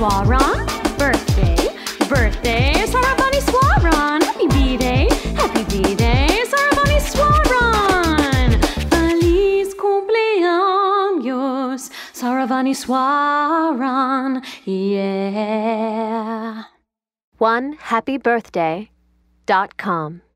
Swaran. Birthday, birthday, Saravani Swaran. Happy B-Day, Saravani Swaran. Feliz cumpleaños, Saravani Swaran. Yeah. OneHappyBirthday.com